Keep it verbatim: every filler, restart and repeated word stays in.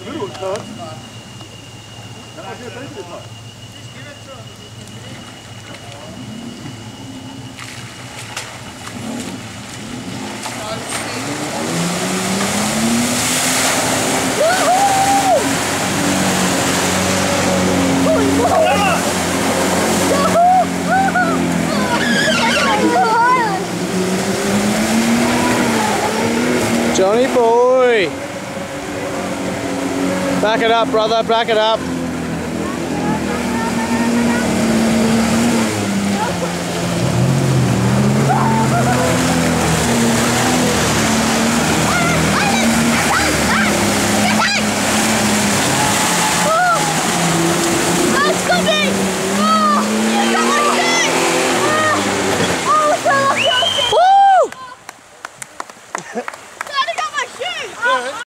Middle turn. That might be a baby this time. Johnny boy! Back it up, brother, back it up.